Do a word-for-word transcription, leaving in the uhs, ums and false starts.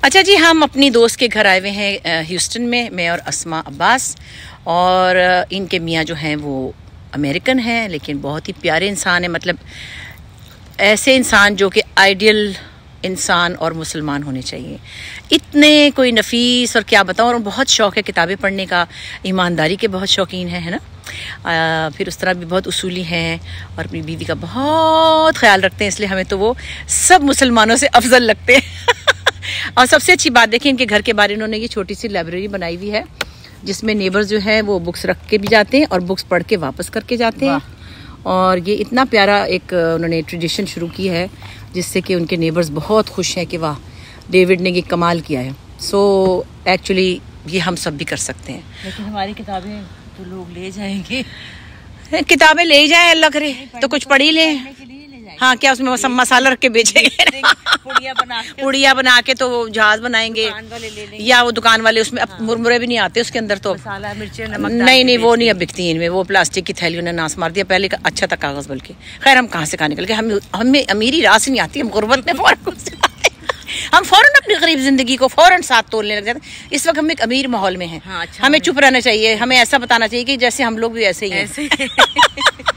अच्छा जी, हम अपनी दोस्त के घर आए हुए हैं ह्यूस्टन में, मैं और अस्मा अब्बास। और इनके मियाँ जो हैं वो अमेरिकन हैं, लेकिन बहुत ही प्यारे इंसान हैं। मतलब ऐसे इंसान जो कि आइडियल इंसान और मुसलमान होने चाहिए। इतने कोई नफीस और क्या बताऊँ, और बहुत शौक़ है किताबें पढ़ने का, ईमानदारी के बहुत शौकीन हैं, है ना। आ, फिर उस तरह भी बहुत उसूली हैं और अपनी बीवी का बहुत ख्याल रखते हैं, इसलिए हमें तो वो सब मुसलमानों से अफजल लगते हैं। और सबसे अच्छी बात देखिए, इनके घर के बाहर इन्होंने ये छोटी सी लाइब्रेरी बनाई हुई है, जिसमें नेबर्स जो है वो बुक्स रख के भी जाते हैं और बुक्स पढ़ के वापस करके जाते हैं। और ये इतना प्यारा एक उन्होंने ट्रेडिशन शुरू की है, जिससे कि उनके नेबर्स बहुत खुश हैं कि वाह, डेविड ने ये कमाल किया है। सो एक्चुअली ये हम सब भी कर सकते हैं। लेकिन हमारी किताबें तो लोग ले जाएंगे। किताबें ले जाएं, अल्लाह करे तो कुछ पढ़ ही लें। हाँ, क्या उसमें सब मसाला रख के बेचेंगे, पुड़िया बना के पुड़िया बना के तो वो जहाज बनाएंगे, या वो दुकान वाले उसमें अब मुरमुरे भी नहीं आते उसके अंदर तो मसाला मिर्ची नमक नहीं नहीं वो नहीं अब बिकती इनमें। वो प्लास्टिक की थैली उन्हें नाश मार दिया, पहले का अच्छा था कागज। बल्कि खैर हम कहाँ से कहाँ निकल के, हम हमें अमीरी रास नहीं आती, हम गुर्बत में फौरन हम फौरन अपनी गरीब जिंदगी को फौरन साथ तोड़ने लग जाते हैं। इस वक्त हम एक अमीर माहौल में हैं। हाँ, अच्छा, हमें चुप रहना चाहिए, हमें ऐसा बताना चाहिए कि जैसे हम लोग भी ऐसे ही हैं।